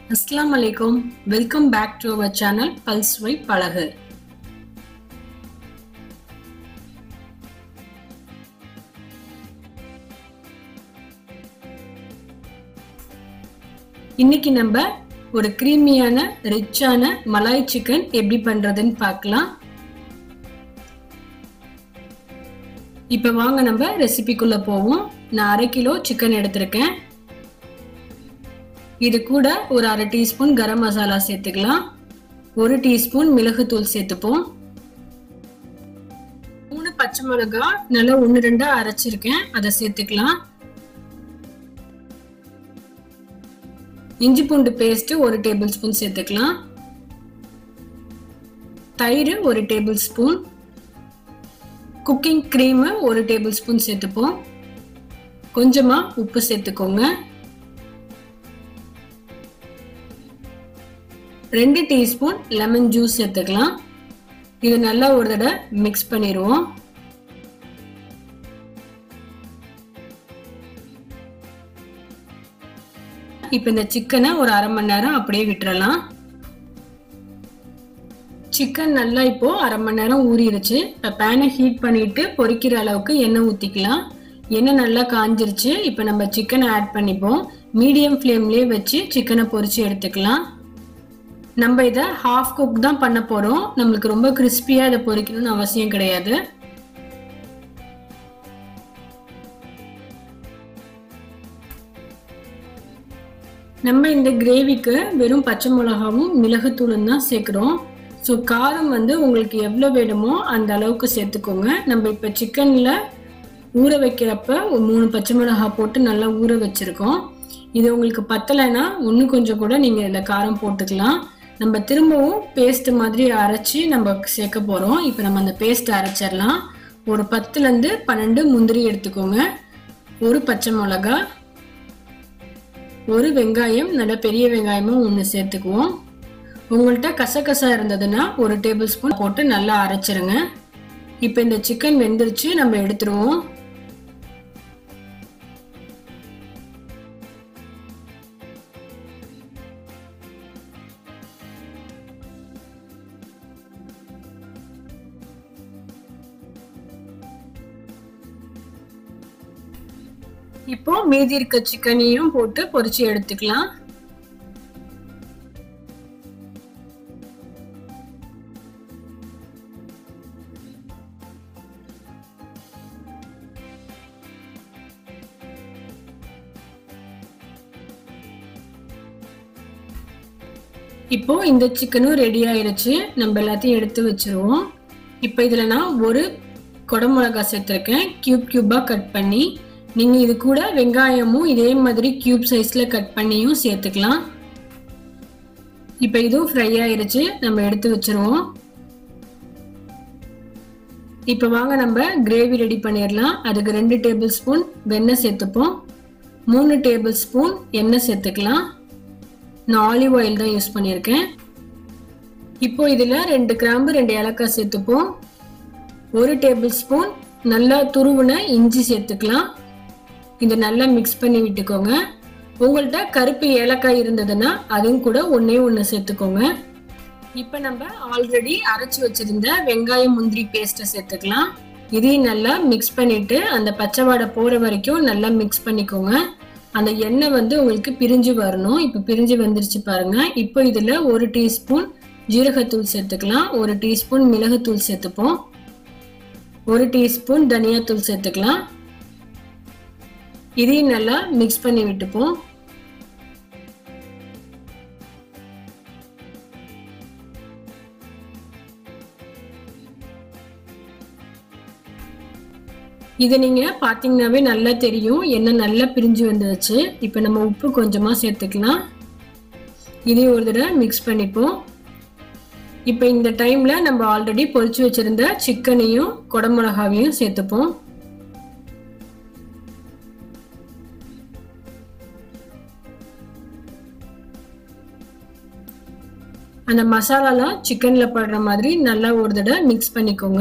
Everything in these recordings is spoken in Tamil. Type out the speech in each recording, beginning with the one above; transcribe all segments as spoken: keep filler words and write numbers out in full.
Assalamu alaikum. Welcome back to our channel பல்சுவை பழகு. இன்னைக்கு நம்ம ஒரு கிரீமியான ரிச்சான மலாய் சிக்கன் எப்படி பண்றதுன்னு பார்க்கலாம். இப்போ வாங்க நம்ம ரெசிபிக்குள்ள போவோம். நான் அரை கிலோ சிக்கன் எடுத்திருக்கேன். இது கூட ஒரு அரை டீஸ்பூன் கரம் மசாலா சேர்த்துக்கலாம். ஒரு டீஸ்பூன் மிளகுத்தூள் சேர்த்துப்போம். மூணு பச்சை மிளகாய் நல்லா ஒன்று ரெண்டா அரைச்சிருக்கேன், அதை சேர்த்துக்கலாம். இஞ்சி பூண்டு பேஸ்ட் ஒரு டேபிள் ஸ்பூன் சேர்த்துக்கலாம். தயிர் ஒரு டேபிள் ஸ்பூன், குக்கிங் கிரீம் ஒரு டேபிள் ஸ்பூன் சேர்த்துப்போம். கொஞ்சமா உப்பு சேர்த்துக்கோங்க. ரெண்டு டீஸ்பூன் லெமன் ஜூஸ் சேர்த்துக்கலாம். இது நல்லா ஒரு தடவை மிக்ஸ் பண்ணிடுவோம். இப்போ இந்த சிக்கனை ஒரு அரை மணி நேரம் அப்படியே விட்டுறலாம். சிக்கன் நல்லா இப்போ அரை மணி நேரம் ஊறிடுச்சு. இப்போ பேனை ஹீட் பண்ணிட்டு பொரிக்கிற அளவுக்கு எண்ணெய் ஊற்றிக்கலாம். எண்ணெய் நல்லா காஞ்சிருச்சு. இப்போ நம்ம சிக்கனை ஆட் பண்ணிப்போம். மீடியம் ஃப்ளேம்லேயே வச்சு சிக்கனை பொரிச்சு எடுத்துக்கலாம். நம்ம இதை ஹாஃப் குக் தான் பண்ண போறோம். நம்மளுக்கு ரொம்ப கிறிஸ்பியா இதை பொரிக்கணும்னு அவசியம் கிடையாது. நம்ம இந்த கிரேவிக்கு வெறும் பச்சை மிளகாவும் மிளகுத்தூளும் தான் சேர்க்கிறோம். ஸோ காரம் வந்து உங்களுக்கு எவ்வளோ வேணுமோ அந்த அளவுக்கு சேர்த்துக்கோங்க. நம்ம இப்போ சிக்கன்ல ஊற வைக்கிறப்ப ஒரு மூணு பச்சை மிளகா போட்டு நல்லா ஊற வச்சிருக்கோம். இது உங்களுக்கு பத்தலைன்னா இன்னும் கொஞ்சம் கூட நீங்க இதில் காரம் போட்டுக்கலாம். நம்ம திரும்பவும் பேஸ்ட் மாதிரி அரைச்சி நம்ம சேர்க்க போறோம். இப்போ நம்ம அந்த பேஸ்ட் அரைச்சிடலாம். ஒரு பத்துல இருந்து பன்னெண்டு முந்திரி எடுத்துக்கோங்க. ஒரு பச்சை மிளகா, ஒரு வெங்காயம், நல்ல பெரிய வெங்காயமும் ஒன்று சேர்த்துக்குவோம். உங்கள்கிட்ட கசகசா இருந்ததுன்னா ஒரு டேபிள் ஸ்பூன் போட்டு நல்லா அரைச்சிருங்க. இப்போ இந்த சிக்கன் வெந்துருச்சு, நம்ம எடுத்துருவோம். இப்போ மீதி இருக்க சிக்கனையும் போட்டு பொரிச்சு எடுத்துக்கலாம். இப்போ இந்த சிக்கனும் ரெடி ஆயிருச்சு. நம்ம எல்லாத்தையும் எடுத்து வச்சிருவோம். இப்போ இதுல நான் ஒரு குடமிளகாய் சேர்த்திருக்கேன், கியூப் கியூபா கட் பண்ணி. நீங்க இது கூட வெங்காயமும் இதே மாதிரி கியூப் சைஸ்ல கட் பண்ணியும் சேர்த்துக்கலாம். இப்போ இதுவும் ஃப்ரை ஆயிருச்சு, நம்ம எடுத்து வச்சிருவோம். இப்போ வாங்க நம்ம கிரேவி ரெடி பண்ணிடலாம். அதுக்கு ரெண்டு டேபிள் ஸ்பூன் வெண்ணெய் சேர்த்துப்போம். மூணு டேபிள் ஸ்பூன் எண்ணெய் சேர்த்துக்கலாம். நான் ஆலிவ் ஆயில் தான் யூஸ் பண்ணியிருக்கேன். இப்போ இதுல ரெண்டு கிராம்பு ரெண்டு ஏலக்காய் சேர்த்துப்போம். ஒரு டேபிள் ஸ்பூன் நல்லா துருவுன இஞ்சி சேர்த்துக்கலாம். இதை நல்லா மிக்ஸ் பண்ணி விட்டுக்கோங்க. உங்கள்கிட்ட கருப்பு ஏலக்காய் இருந்ததுன்னா அதுவும் கூட ஒன்னே ஒன்று சேர்த்துக்கோங்க. இப்போ நம்ம ஆல்ரெடி அரைச்சி வச்சிருந்த வெங்காயம் முந்திரி பேஸ்ட்டை சேர்த்துக்கலாம். இதையும் நல்லா மிக்ஸ் பண்ணிட்டு அந்த பச்சை வாடை போற வரைக்கும் நல்லா மிக்ஸ் பண்ணிக்கோங்க. அந்த எண்ணெய் வந்து உங்களுக்கு பிரிஞ்சு வரணும். இப்போ பிரிஞ்சு வந்துருச்சு பாருங்க. இப்போ இதுல ஒரு டீஸ்பூன் ஜீரகத்தூள் சேர்த்துக்கலாம். ஒரு டீஸ்பூன் மிளகுத்தூள் சேர்த்துப்போம். ஒரு டீஸ்பூன் தனியாத்தூள் சேர்த்துக்கலாம். இதையும் நல்லா மிக்ஸ் பண்ணி விட்டுப்போம். இது நீங்க பாத்தீங்கன்னாவே நல்லா தெரியும், எண்ணெய் நல்லா பிரிஞ்சு வந்துருச்சு. இப்ப நம்ம உப்பு கொஞ்சமா சேர்த்துக்கலாம். இதையும் ஒரு தடவை மிக்ஸ் பண்ணிப்போம். இப்ப இந்த டைம்ல நம்ம ஆல்ரெடி பொரிச்சு வச்சிருந்த சிக்கனையும் குடமிளகாவையும் சேர்த்துப்போம். அந்த மசாலாலாம் சிக்கன்ல படுற மாதிரி நல்லா ஒரு தடவை மிக்ஸ் பண்ணிக்கோங்க.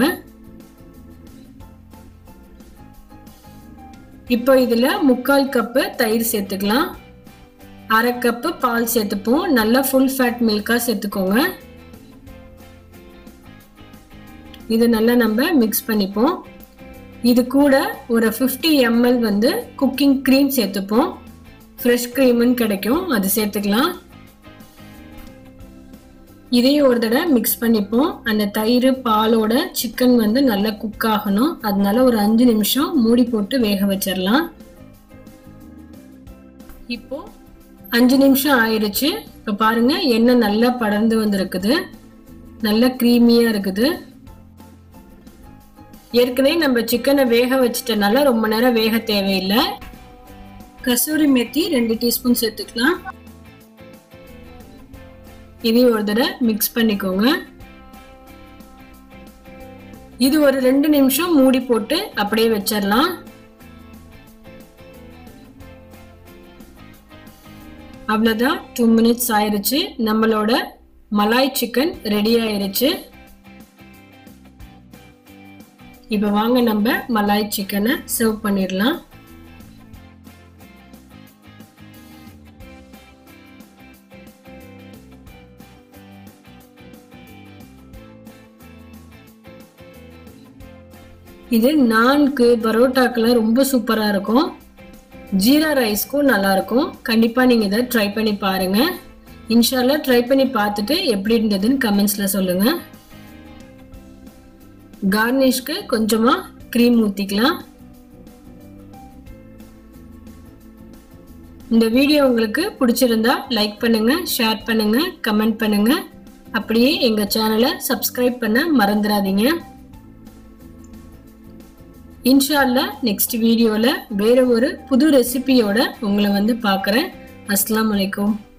இப்போ இதுல முக்கால் கப்பு தயிர் சேர்த்துக்கலாம். அரை கப்பு பால் சேர்த்துப்போம். நல்லா ஃபுல் ஃபேட் மில்கா சேர்த்துக்கோங்க. இது நல்லா நம்ம மிக்ஸ் பண்ணிப்போம். இது கூட ஒரு ஃபிஃப்டி எம்எல் வந்து குக்கிங் க்ரீம் சேர்த்துப்போம். ஃப்ரெஷ் க்ரீம்னு கிடைக்கும், அது சேர்த்துக்கலாம். இதையும் ஒரு தடவை மிக்ஸ் பண்ணிப்போம். அந்த தயிர் பாலோட சிக்கன் வந்து நல்லா குக் ஆகணும். அதனால ஒரு அஞ்சு நிமிஷம் மூடி போட்டு வேக வச்சிடலாம். இப்போ அஞ்சு நிமிஷம் ஆயிடுச்சு. இப்போ பாருங்க எண்ணெய் நல்லா படர்ந்து வந்திருக்குது, நல்லா க்ரீமியா இருக்குது. ஏற்கனவே நம்ம சிக்கனை வேக வச்சிட்டனால ரொம்ப நேரம் வேக தேவையில்லை. கசூரி மேத்தி ரெண்டு டீஸ்பூன் சேர்த்துக்கலாம். இதையும் ஒரு தடவை மிக்ஸ் பண்ணிக்கோங்க. இது ஒரு ரெண்டு நிமிஷம் மூடி போட்டு அப்படியே வச்சிடலாம். அவ்வளவுதான், டூ மினிட்ஸ் ஆயிருச்சு. நம்மளோட மலாய் சிக்கன் ரெடி ஆயிருச்சு. இப்ப வாங்க நம்ம மலாய் சிக்கனை சர்வ் பண்ணிடலாம். இது நான்கு பரோட்டாக்கெல்லாம் ரொம்ப சூப்பரா இருக்கும். ஜீரா ரைஸ்க்கும் நல்லா இருக்கும். கண்டிப்பா நீங்க இதை ட்ரை பண்ணி பாருங்க. இன்ஷால்லா ட்ரை பண்ணி பார்த்துட்டு எப்படி இருந்ததுன்னு கமெண்ட்ஸ்ல சொல்லுங்க. கார்னிஷ்க்கு கொஞ்சமா கிரீம் ஊத்திக்கலாம். இந்த வீடியோ உங்களுக்கு பிடிச்சிருந்தா லைக் பண்ணுங்க, ஷேர் பண்ணுங்க, கமெண்ட் பண்ணுங்க. அப்படியே எங்க சேனலை சப்ஸ்கிரைப் பண்ண மறந்துடாதீங்க. இன்ஷால்லா நெக்ஸ்ட் வீடியோல வேற ஒரு புது ரெசிபியோட உங்களை வந்து பார்க்குறேன். அஸ்ஸலாமு அலைக்கும்.